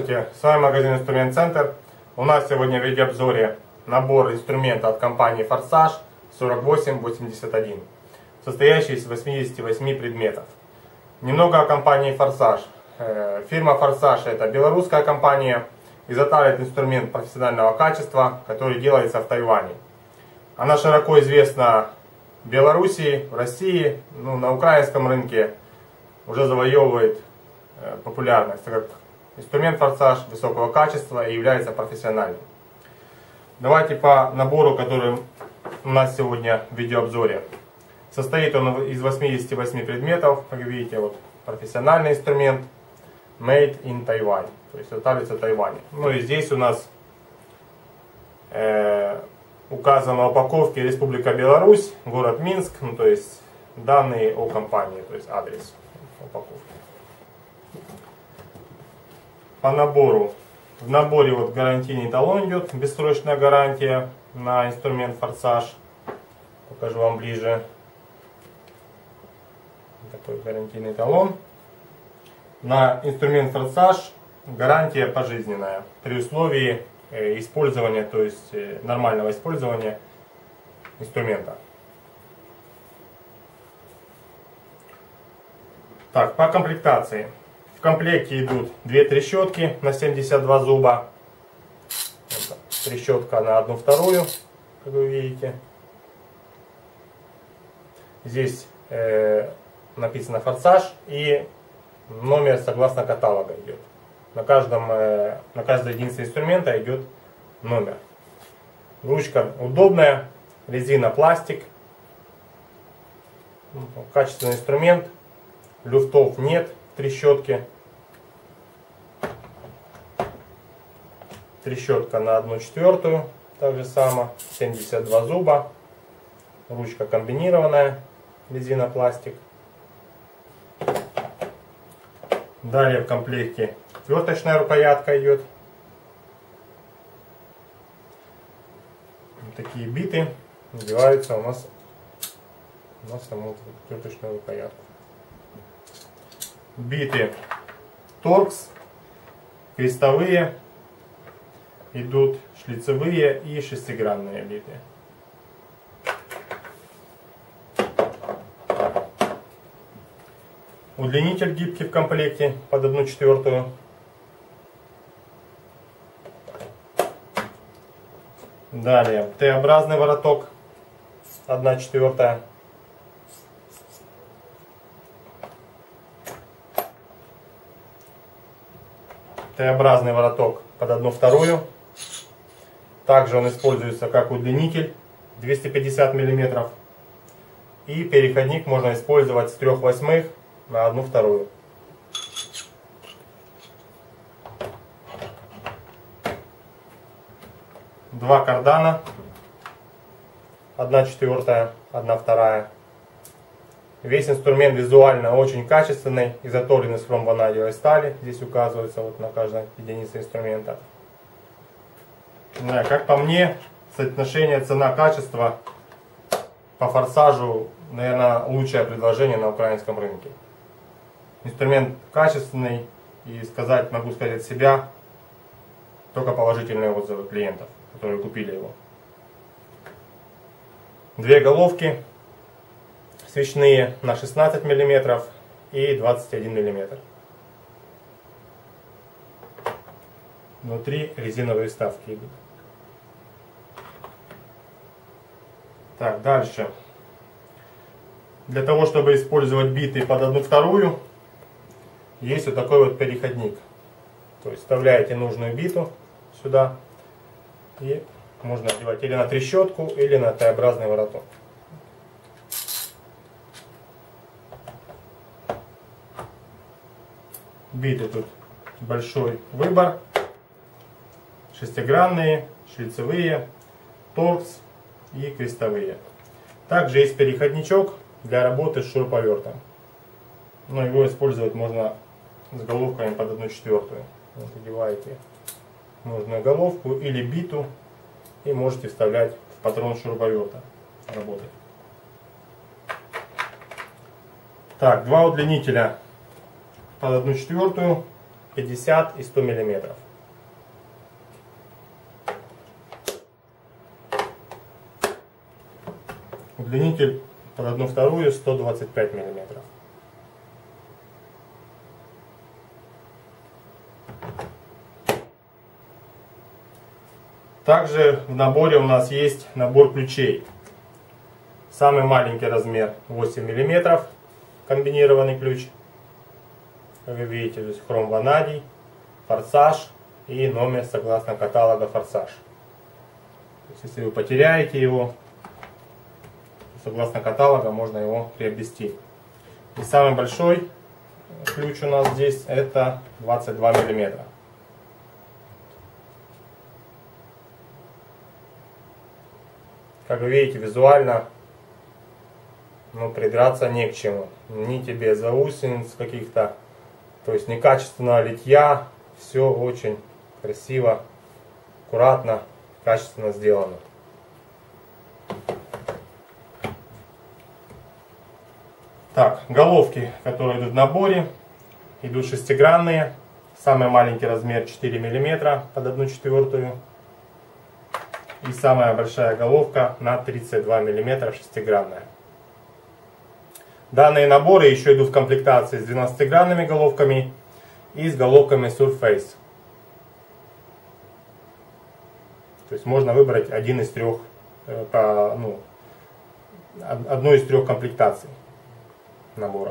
Здравствуйте, с вами магазин Инструмент Центр. У нас сегодня в видеообзоре набор инструмента от компании Форсаж 4881, состоящий из 88 предметов. Немного о компании Форсаж. Фирма Форсаж — это белорусская компания, изготавливает инструмент профессионального качества, который делается в Тайване. Она широко известна в Белоруссии, в России, на украинском рынке уже завоевывает популярность, так как инструмент Форсаж высокого качества и является профессиональным. Давайте по набору, который у нас сегодня в видеообзоре. Состоит он из 88 предметов, как видите, вот профессиональный инструмент Made in Taiwan, то есть изготавливается в Тайване. Ну и здесь у нас указано на упаковке Республика Беларусь, город Минск, то есть данные о компании, то есть адрес упаковки. По набору. В наборе вот гарантийный талон идет, бессрочная гарантия на инструмент Форсаж. Покажу вам ближе. Такой гарантийный талон. На инструмент Форсаж гарантия пожизненная при условии использования, то есть нормального использования инструмента. Так, по комплектации. В комплекте идут две трещотки на 72 зуба. Это трещотка на 1/2, как вы видите. Здесь написано Форсаж и номер согласно каталога идет. На каждой единице инструмента идет номер. Ручка удобная, резина, пластик. Качественный инструмент. Люфтов нет в трещотке. Трещотка на 1/4, так же само, 72 зуба. Ручка комбинированная, резина, пластик. Далее в комплекте отверточная рукоятка идет. Вот такие биты надеваются у нас на саму отверточную рукоятку. Биты торкс, крестовые, идут шлицевые и шестигранные биты. Удлинитель гибкий в комплекте под 1/4. Далее Т-образный вороток 1/4. Т-образный вороток под 1/2. Также он используется как удлинитель 250 мм. И переходник можно использовать с 3/8 на 1/2. Два кардана 1/4, 1/2. Весь инструмент визуально очень качественный, изготовлен из хромванадиевой стали. Здесь указывается вот на каждой единице инструмента. Как по мне, соотношение цена-качество по Форсажу, наверное, лучшее предложение на украинском рынке. Инструмент качественный, и могу сказать от себя, только положительные отзывы клиентов, которые купили его. Две головки свечные на 16 мм и 21 мм. Внутри резиновые вставки идут. Так, дальше. Для того, чтобы использовать биты под 1/2, есть вот такой вот переходник. То есть вставляете нужную биту сюда и можно одевать или на трещотку, или на Т-образный вороток. Биты тут большой выбор. Шестигранные, шлицевые, торкс и крестовые. Также есть переходничок для работы с шуруповертом. Но его использовать можно с головками под 1/4. Вот, одеваете нужную головку или биту и можете вставлять в патрон шуруповерта. Работать. Так, два удлинителя под 1/4. 50 и 100 миллиметров. Удлинитель под 1/2 125 миллиметров. Также в наборе у нас есть набор ключей. Самый маленький размер 8 мм, комбинированный ключ. Как вы видите, здесь хром ванадий, форсаж и номер согласно каталога форсаж. То есть, если вы потеряете его, согласно каталога можно его приобрести. И самый большой ключ у нас здесь это 22 мм. Как вы видите, визуально придраться не к чему. Ни тебе заусениц каких-то, то есть некачественного литья. Все очень красиво, аккуратно, качественно сделано. Так, головки, которые идут в наборе, идут шестигранные. Самый маленький размер 4 мм под 1/4. И самая большая головка на 32 мм шестигранная. Данные наборы еще идут в комплектации с 12-гранными головками и с головками Surface. То есть можно выбрать одну из трех комплектаций набора.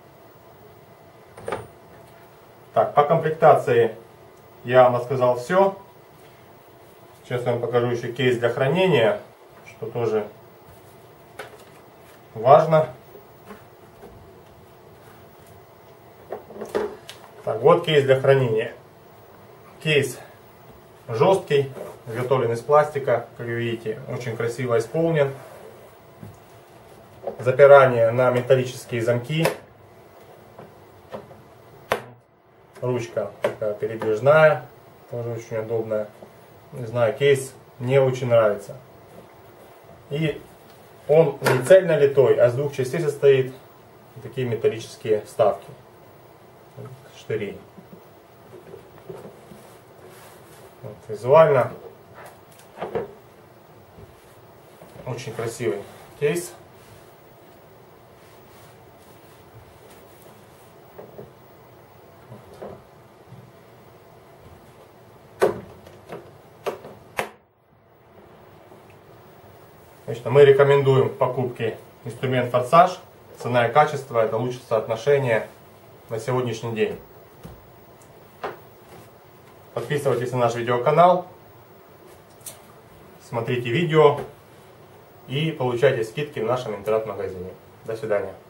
Так, по комплектации я вам рассказал все. Сейчас я вам покажу еще кейс для хранения, что тоже важно. Так, вот кейс для хранения. Кейс жесткий, изготовлен из пластика, как вы видите, очень красиво исполнен. Запирание на металлические замки. Ручка такая передвижная, тоже очень удобная. Не знаю, кейс мне очень нравится. И он не цельно литой, а с двух частей состоит. Такие металлические вставки. Штыри. Вот, визуально очень красивый кейс. Конечно, мы рекомендуем к покупке инструмент форсаж. Цена и качество — это лучшее соотношение на сегодняшний день. Подписывайтесь на наш видеоканал, смотрите видео и получайте скидки в нашем интернет-магазине. До свидания.